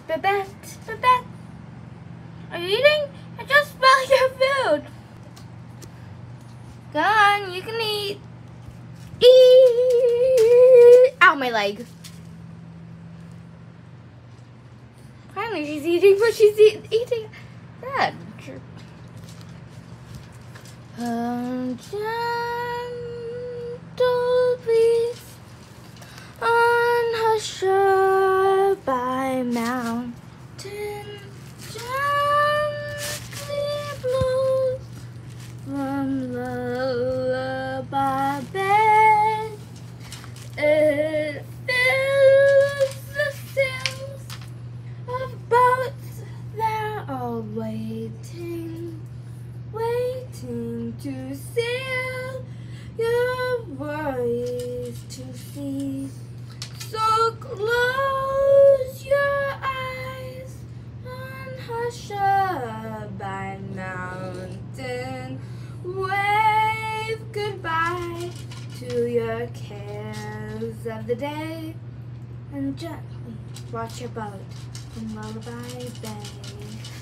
Babette, Babette, are you eating? I just smell your food. Go on, you can eat. Eat. Ow, my leg. Finally, she's eating what she's eating. That. Gentle breeze on her shore by mountain, gently blows from lullaby bed. It fills the sails of boats that are waiting to sail your worries to sea. So close your eyes on Hushabye Mountain. Wave goodbye to your cares of the day and gently watch your boat in Lullaby Bay.